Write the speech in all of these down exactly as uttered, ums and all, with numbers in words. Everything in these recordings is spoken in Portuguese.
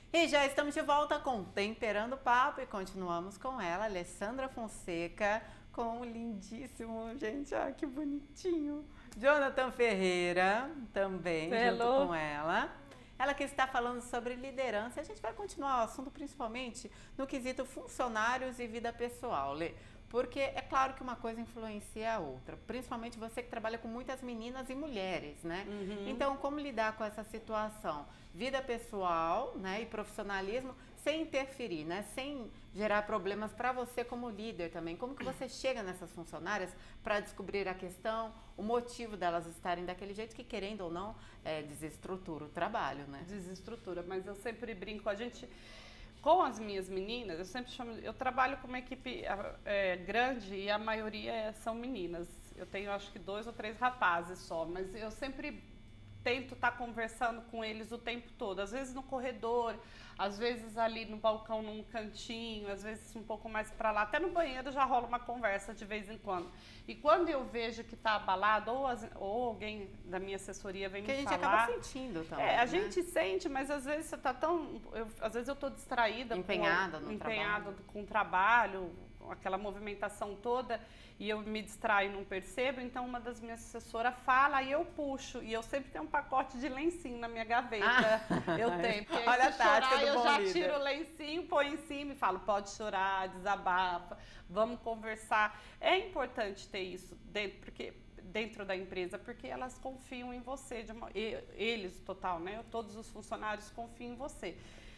E já estamos de volta com Temperando o Papo e continuamos com ela, Alessandra Fonseca, com o lindíssimo, gente, ah, que bonitinho, Jonathan Ferreira, também, Hello. junto com ela. Ela que está falando sobre liderança. A gente vai continuar o assunto principalmente no quesito funcionários e vida pessoal, Lê. Porque é claro que uma coisa influencia a outra, principalmente você que trabalha com muitas meninas e mulheres, né? Uhum. Então, como lidar com essa situação? Vida pessoal, né, e profissionalismo sem interferir, né? Sem gerar problemas para você como líder também. Como que você chega nessas funcionárias para descobrir a questão, o motivo delas estarem daquele jeito que, querendo ou não, é, desestrutura o trabalho, né? Desestrutura, mas eu sempre brinco, a gente... Com as minhas meninas, eu sempre chamo, eu trabalho com uma equipe é, grande e a maioria são meninas. Eu tenho acho que dois ou três rapazes só, mas eu sempre tento estar conversando com eles o tempo todo. Às vezes no corredor, às vezes ali no balcão, num cantinho, às vezes um pouco mais para lá. Até no banheiro já rola uma conversa de vez em quando. E quando eu vejo que está abalado, ou, as, ou alguém da minha assessoria vem que me falar... Que a gente acaba sentindo também, É, a né? gente sente, mas às vezes você está tão... Eu, às vezes eu estou distraída. Empenhada com, no empenhada trabalho. com o trabalho, aquela movimentação toda, e eu me distraio e não percebo, então uma das minhas assessoras fala e eu puxo, e eu sempre tenho um pacote de lencinho na minha gaveta, ah, eu tenho, porque olha se a tática chorar do eu bom já líder. tiro o lencinho, põe em cima e falo, pode chorar, desabafa, vamos conversar. É importante ter isso dentro, porque... dentro da empresa, porque elas confiam em você, de uma, eles, total, né? Todos os funcionários confiam em você.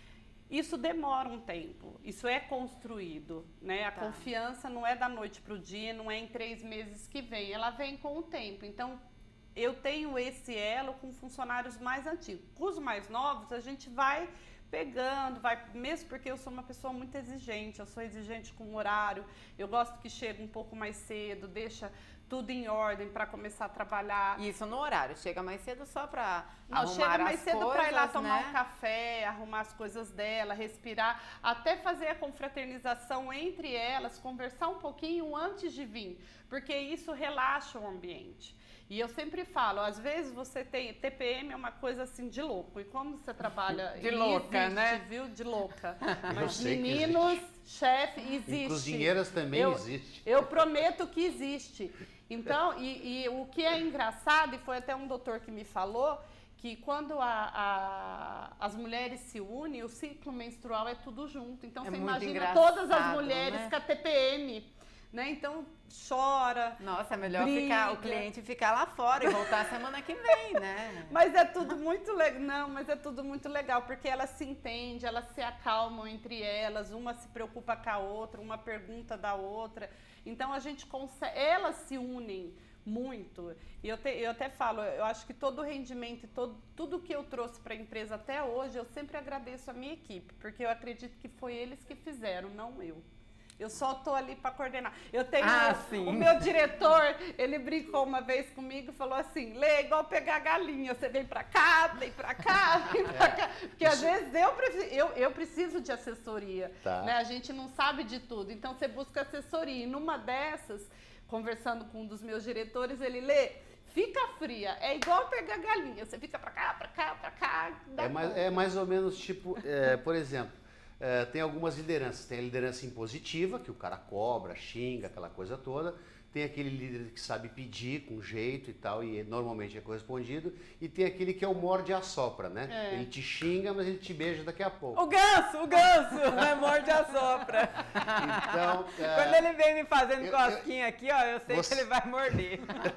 Isso demora um tempo, isso é construído, né? A tá. confiança não é da noite para o dia, não é em três meses que vem, ela vem com o tempo. Então, eu tenho esse elo com funcionários mais antigos. Com os mais novos, a gente vai pegando, vai, mesmo porque eu sou uma pessoa muito exigente, eu sou exigente com o horário, eu gosto que chegue um pouco mais cedo, deixa tudo em ordem para começar a trabalhar. Isso no horário, chega mais cedo só para arrumar as chega mais cedo para ir lá tomar né? um café, arrumar as coisas dela, respirar, até fazer a confraternização entre elas, conversar um pouquinho antes de vir, porque isso relaxa o ambiente. E eu sempre falo, às vezes você tem, T P M é uma coisa assim de louco, e como você trabalha... de louca, existe, né? Viu? De louca. Eu Mas sei meninos, chefe, existe. Em cozinheiras também eu, existe. Eu prometo que existe. Então, e, e o que é engraçado, e foi até um doutor que me falou, que quando a, a, as mulheres se unem, o ciclo menstrual é tudo junto. Então, é você imagina engraçado, todas as mulheres né? com a T P M, né? Então, chora. Nossa, é melhor briga. ficar, o cliente ficar lá fora e voltar semana que vem, né? Mas é tudo muito legal. Não, mas é tudo muito legal, porque elas se entendem, elas se acalmam entre elas, uma se preocupa com a outra, uma pergunta da outra. Então a gente consegue, elas se unem muito. E eu, te, eu até falo, eu acho que todo o rendimento e todo, tudo que eu trouxe para a empresa até hoje, eu sempre agradeço a minha equipe, porque eu acredito que foi eles que fizeram, não eu. Eu só tô ali para coordenar. Eu tenho ah, o, o meu diretor, ele brincou uma vez comigo e falou assim, Lê, é igual pegar galinha, você vem para cá, vem para cá, vem para cá. Porque às vezes eu preciso, eu, eu preciso de assessoria, tá. né? A gente não sabe de tudo, então você busca assessoria. E numa dessas, conversando com um dos meus diretores, ele, Lê, fica fria, é igual pegar galinha, você fica para cá, para cá, para cá. É mais, é mais ou menos tipo, é, por exemplo, É, tem algumas lideranças, tem a liderança impositiva, que o cara cobra, xinga, aquela coisa toda, tem aquele líder que sabe pedir com jeito e tal, e normalmente é correspondido, e tem aquele que é o morde e assopra, né? É. Ele te xinga, mas ele te beija daqui a pouco. O ganso, o ganso, né? Morde e assopra. Então, é, quando ele vem me fazendo eu, cosquinha eu, aqui, ó, eu sei você... que ele vai morder.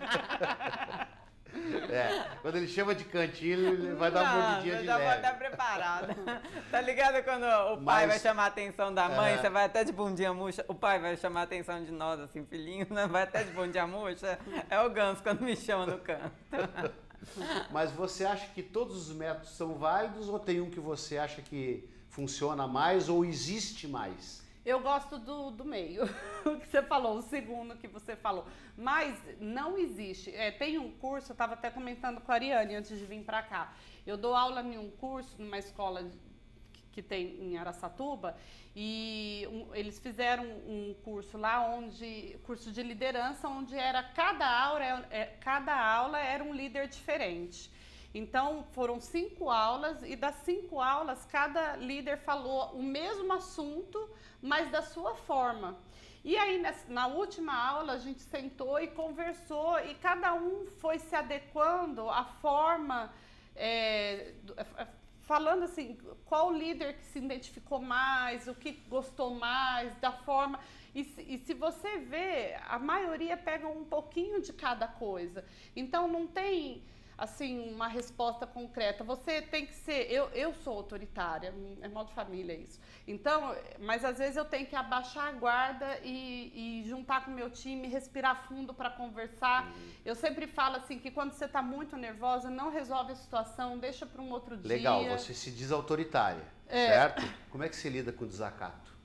É, quando ele chama de cantinho, ele vai dar Não, uma mordidinha de já leve. pode estar preparado. Tá ligado quando o pai Mas, vai chamar a atenção da mãe, é... você vai até de bundinha murcha, o pai vai chamar a atenção de nós, assim, filhinho, né? Vai até de bundinha murcha, é o ganso quando me chama no canto. Mas você acha que todos os métodos são válidos ou tem um que você acha que funciona mais ou existe mais? Eu gosto do, do meio, o que você falou, o segundo que você falou. Mas não existe. É, tem um curso, eu estava até comentando com a Ariane antes de vir para cá. Eu dou aula em um curso, numa escola que, que tem em Araçatuba, e um, eles fizeram um curso lá, onde curso de liderança, onde era cada aula, é, cada aula era um líder diferente. Então, foram cinco aulas e das cinco aulas, cada líder falou o mesmo assunto, mas da sua forma. E aí, na última aula, a gente sentou e conversou e cada um foi se adequando à forma, é, falando assim, qual líder que se identificou mais, o que gostou mais, da forma... E, e se você vê, a maioria pega um pouquinho de cada coisa. Então, não tem... assim, uma resposta concreta. Você tem que ser... Eu, eu sou autoritária, é modo de família isso. Então, mas às vezes eu tenho que abaixar a guarda e, e juntar com o meu time, respirar fundo para conversar. Uhum. Eu sempre falo assim, que quando você está muito nervosa, não resolve a situação, deixa para um outro dia. Legal, você se diz autoritária, é. certo? Como é que você lida com o desacato?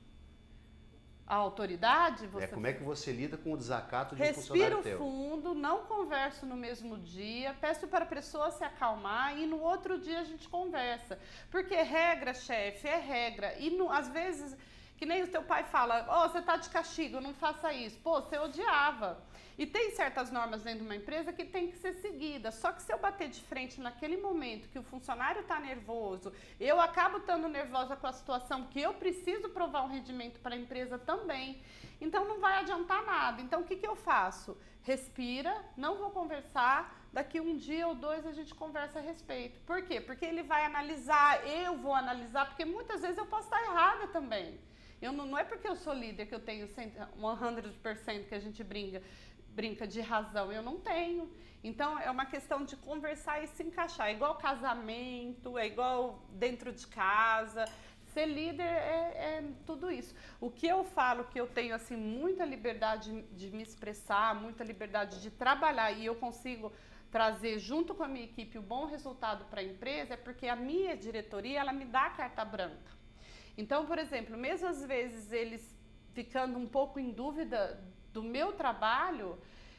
A autoridade, você... É, como é que você lida com o desacato de Respiro um funcionário teu? fundo, não converso no mesmo dia, peço para a pessoa se acalmar e no outro dia a gente conversa. Porque regra, chefe, é regra. E no, às vezes, que nem o teu pai fala, ó, oh, você tá de castigo, não faça isso. Pô, você odiava. E tem certas normas dentro de uma empresa que tem que ser seguidas. Só que se eu bater de frente naquele momento que o funcionário está nervoso, eu acabo estando nervosa com a situação que eu preciso provar um rendimento para a empresa também. Então não vai adiantar nada. Então o que, que eu faço? Respira, não vou conversar, daqui um dia ou dois a gente conversa a respeito. Por quê? Porque ele vai analisar, eu vou analisar, porque muitas vezes eu posso estar errada também. Eu não, não é porque eu sou líder que eu tenho cem por cento que a gente brinca. brinca de razão, eu não tenho. Então, é uma questão de conversar e se encaixar. É igual casamento, é igual dentro de casa. Ser líder é, é tudo isso. O que eu falo, que eu tenho assim, muita liberdade de me expressar, muita liberdade de trabalhar e eu consigo trazer junto com a minha equipe o bom resultado para a empresa, é porque a minha diretoria, ela me dá a carta branca. Então, por exemplo, mesmo às vezes eles ficando um pouco em dúvida do meu trabalho,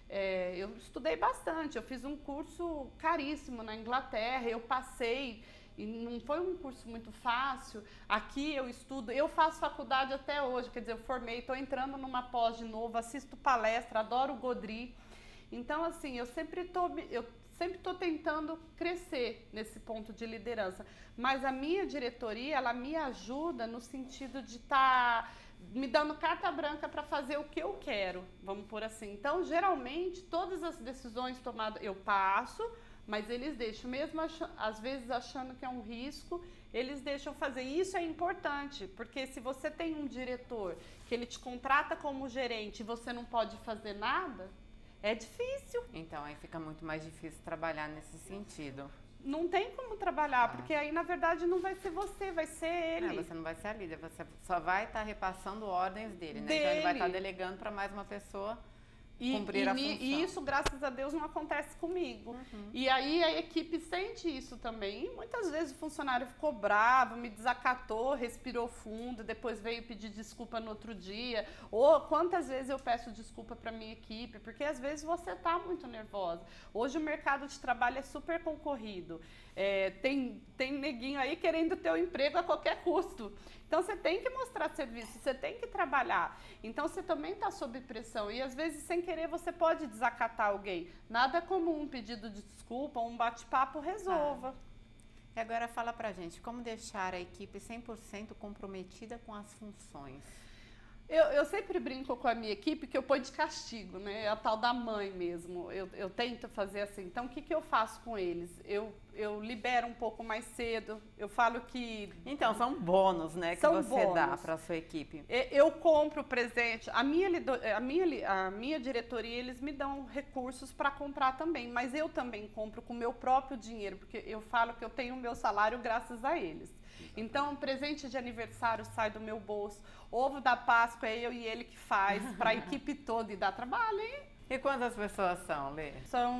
é, eu estudei bastante, eu fiz um curso caríssimo na Inglaterra, eu passei, e não foi um curso muito fácil, aqui eu estudo, eu faço faculdade até hoje, quer dizer, eu formei, estou entrando numa pós de novo, assisto palestra, adoro o Godry, então assim, eu sempre estou eu sempre estou tentando crescer nesse ponto de liderança, mas a minha diretoria, ela me ajuda no sentido de estar... Tá me dando carta branca para fazer o que eu quero, vamos por assim. Então, geralmente, todas as decisões tomadas eu passo, mas eles deixam, mesmo ach às vezes achando que é um risco, eles deixam fazer. E isso é importante, porque se você tem um diretor que ele te contrata como gerente e você não pode fazer nada, é difícil. Então, aí fica muito mais difícil trabalhar nesse sentido. Não tem como trabalhar, ah. porque aí, na verdade, não vai ser você, vai ser ele. É, você não vai ser a líder, você só vai estar tá repassando ordens dele, né? Dele. Então, ele vai estar tá delegando para mais uma pessoa e, cumprir e a me, função. E isso, graças a Deus, não acontece comigo. Uhum. E aí, a equipe sente isso também. E muitas vezes o funcionário ficou bravo, me desacatou, respirou fundo, depois veio pedir desculpa no outro dia. Ou quantas vezes eu peço desculpa para minha equipe, porque às vezes você está muito nervosa. Hoje o mercado de trabalho é super concorrido. É, tem, tem neguinho aí querendo ter o emprego a qualquer custo. Então, você tem que mostrar serviço, você tem que trabalhar. Então, você também está sob pressão. E, às vezes, sem querer, você pode desacatar alguém. Nada como um pedido de desculpa, um bate-papo resolva. Ah. E agora, fala pra gente, como deixar a equipe cem por cento comprometida com as funções? Eu, eu sempre brinco com a minha equipe que eu ponho de castigo, né? É a tal da mãe mesmo. Eu, eu tento fazer assim. Então, o que, que eu faço com eles? Eu, eu libero um pouco mais cedo. Eu falo que... Então, são bônus, né? Que são você bônus. dá para a sua equipe. Eu compro presente. A minha, a, minha, a minha diretoria, eles me dão recursos para comprar também. Mas eu também compro com o meu próprio dinheiro. Porque eu falo que eu tenho o meu salário graças a eles. Então, presente de aniversário sai do meu bolso. Ovo da Páscoa é eu e ele que faz, para a equipe toda, e dá trabalho, hein? E quantas pessoas são, Lê? São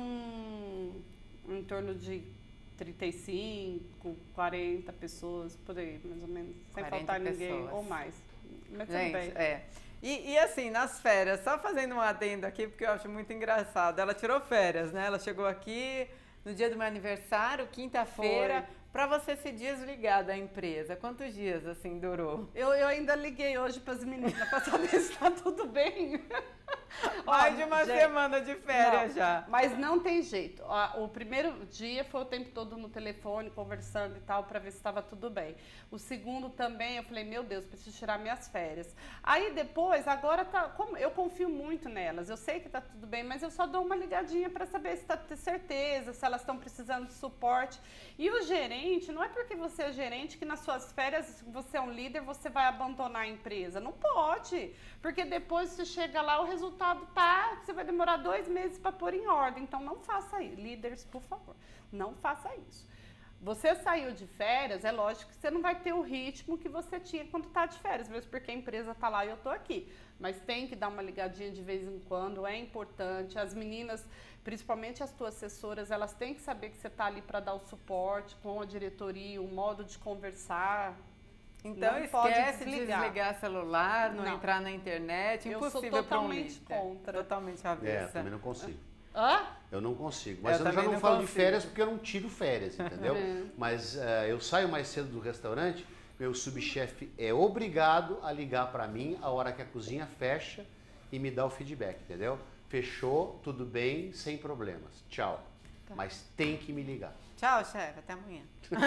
em torno de trinta e cinco, quarenta pessoas, por aí, mais ou menos. Sem faltar ninguém, pessoas. Ou mais. Mas tudo Gente, bem. É. E, e assim, nas férias, só fazendo um adendo aqui, porque eu acho muito engraçado. Ela tirou férias, né? Ela chegou aqui no dia do meu aniversário, quinta-feira, para você se desligar da empresa. Quantos dias, assim, durou? Eu, eu ainda liguei hoje para as meninas para saber se está tudo bem. Mais de uma gente, semana de férias não, já. Mas não tem jeito. O primeiro dia foi o tempo todo no telefone, conversando e tal, para ver se estava tudo bem. O segundo também, eu falei, meu Deus, preciso tirar minhas férias. Aí depois, agora tá, como eu confio muito nelas, eu sei que tá tudo bem, mas eu só dou uma ligadinha para saber se tá ter certeza, se elas estão precisando de suporte. E o gerente, não é porque você é gerente que nas suas férias você é um líder, você vai abandonar a empresa. Não pode, porque depois você chega lá, o resultado tá, você vai demorar dois meses para pôr em ordem. Então não faça isso, líderes, por favor, não faça isso. Você saiu de férias, é lógico que você não vai ter o ritmo que você tinha quando tá de férias, mesmo porque a empresa tá lá e eu tô aqui. Mas tem que dar uma ligadinha de vez em quando, é importante. As meninas, principalmente as tuas assessoras, elas têm que saber que você tá ali para dar o suporte com a diretoria, o modo de conversar. Então Não pode esquece de desligar. desligar celular, não, Não. entrar na internet, Eu sou impossível para um totalmente líder. contra. Totalmente É, avessa. também não consigo. Hã? Eu não consigo. Mas Eu eu, já também não, não falo de consigo. férias porque eu não tiro férias, entendeu? Mas eh, eu saio mais cedo do restaurante, meu subchefe é obrigado a ligar para mim a hora que a cozinha fecha e me dá o feedback, entendeu? Fechou, tudo bem, sem problemas. Tchau. Tá. Mas tem que me ligar. Tchau, chefe. Até amanhã.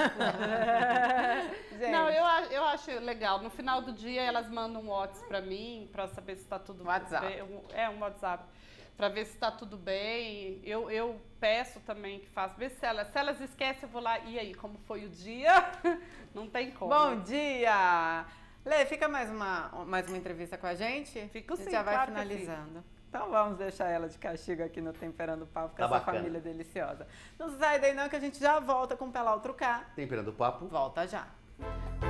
Gente, Não, eu, a- eu acho legal. No final do dia, elas mandam um WhatsApp pra mim, pra saber se tá tudo WhatsApp. bem. Um- É, um WhatsApp. Pra ver se tá tudo bem. Eu, eu peço também que faça. Vê se elas, se elas esquecem, eu vou lá. E aí, como foi o dia? Não tem como. bom dia! Lê, fica mais uma, mais uma entrevista com a gente? Fico A gente sim, já vai claro que finalizando. Então vamos deixar ela de castigo aqui no Temperando o Papo com Tá essa bacana. família deliciosa. Não sai daí não que a gente já volta com o Pelau Trucar. Temperando o papo. Volta já.